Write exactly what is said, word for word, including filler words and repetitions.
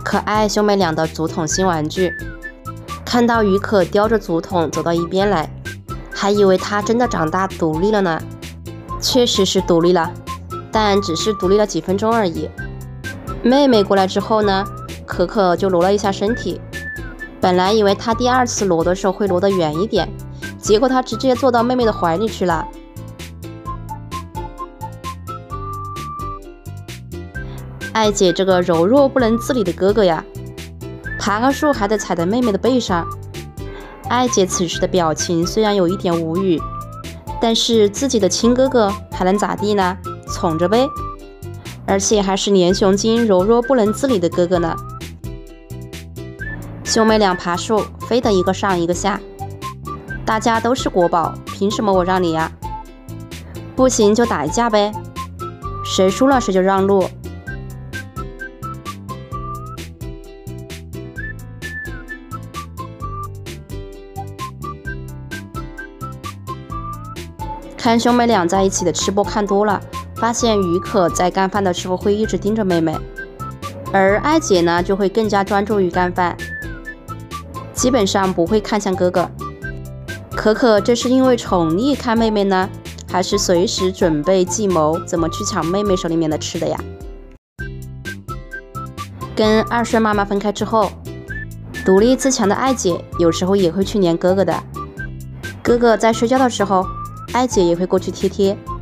可爱兄妹俩的竹筒新玩具。看到于可叼着竹筒走到一边来，还以为他真的长大独立了呢。确实是独立了，但只是独立了几分钟而已。妹妹过来之后呢，可可就挪了一下身体。本来以为他第二次挪的时候会挪得远一点，结果他直接坐到妹妹的怀里去了。艾姐这个柔弱不能自理的哥哥呀，爬个树还得踩在妹妹的背上。艾姐此时的表情虽然有一点无语，但是自己的亲哥哥还能咋地呢？宠着呗，而且还是连雄精柔弱不能自理的哥哥呢。兄妹俩爬树，非得一个上一个下，大家都是国宝，凭什么我让你呀？不行就打一架呗，谁输了谁就让路。看兄妹俩在一起的吃播看多了，发现于可在干饭的时候会一直盯着妹妹，而艾姐呢就会更加专注于干饭，基本上不会看向哥哥。可可这是因为宠溺看妹妹呢，还是随时准备计谋怎么去抢妹妹手里面的吃的呀？跟二顺妈妈分开之后，独立自强的艾姐有时候也会去黏哥哥的。哥哥在睡觉的时候，艾姐也会过去贴贴。